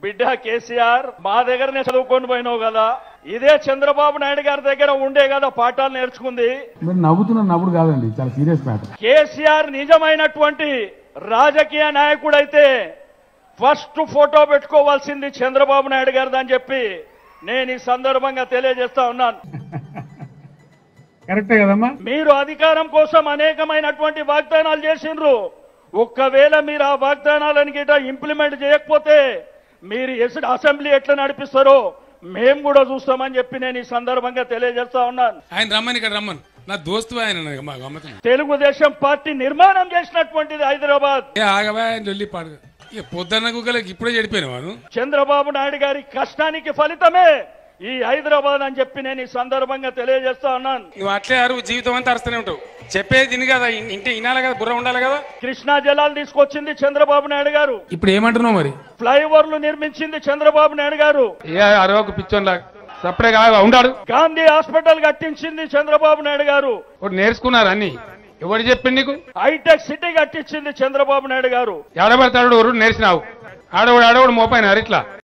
బిడ్డ కేసీఆర్ మా దగ్గరనే చదువుకొని పోయినావు కదా, ఇదే చంద్రబాబు నాయుడు గారి దగ్గర ఉండే కదా పాఠాలు నేర్చుకుంది. మీరు నవ్వుతున్న నవ్వుడు కాదండి, చాలా సీరియస్ మ్యాటర్. కేసీఆర్ నిజమైనటువంటి రాజకీయ నాయకుడైతే ఫస్ట్ ఫోటో పెట్టుకోవాల్సింది చంద్రబాబు నాయుడు గారిది అని చెప్పి నేను ఈ సందర్భంగా తెలియజేస్తా ఉన్నాను. కరెక్టే కదమ్మా. మీరు అధికారం కోసం అనేకమైనటువంటి వాగ్దానాలు చేసిండ్రు. ఒక్కవేళ మీరు ఆ వాగ్దానాలను గిట్ట ఇంప్లిమెంట్ చేయకపోతే మీరు అసెంబ్లీ ఎట్లా నడిపిస్తారో మేము కూడా చూస్తామని చెప్పి నేను ఈ సందర్భంగా తెలియజేస్తా ఉన్నాను. ఆయన రమ్మని ఇక్కడ రమ్మని నా దోస్తు ఆయన తెలుగుదేశం పార్టీ నిర్మాణం చేసినటువంటిది హైదరాబాద్. ఆగవా జల్లి పాడు పొద్దున్న గుగ్గలకి ఇప్పుడే చెడిపోయిన వాడు. చంద్రబాబు నాయుడు గారి కష్టానికి ఫలితమే ఈ హైదరాబాద్ అని చెప్పి నేను ఈ సందర్భంగా తెలియజేస్తా ఉన్నాను. నువ్వు అట్లే అరువు జీవితం అంతా అరుస్తూనే ఉంటావు. చెప్పేది తిని కదా, ఇంటి వినాలి కదా, బుర్ర ఉండాలి కదా. కృష్ణా జలాలు తీసుకొచ్చింది చంద్రబాబు నాయుడు గారు. ఇప్పుడు ఏమంటున్నావు మరి? ఫ్లైఓవర్లు నిర్మించింది చంద్రబాబు నాయుడు గారు. అరవకు పిచ్చోన్లా సపడే ఉండాడు. గాంధీ హాస్పిటల్ కట్టించింది చంద్రబాబు నాయుడు గారు. నేర్చుకున్నారు అన్ని. ఎవరు చెప్పింది నీకు? హైటెక్ సిటీ కట్టించింది చంద్రబాబు నాయుడు గారు. ఆడబడతాడు నేర్చినావు. ఆడవాడు మోపైనారు ఇట్లా.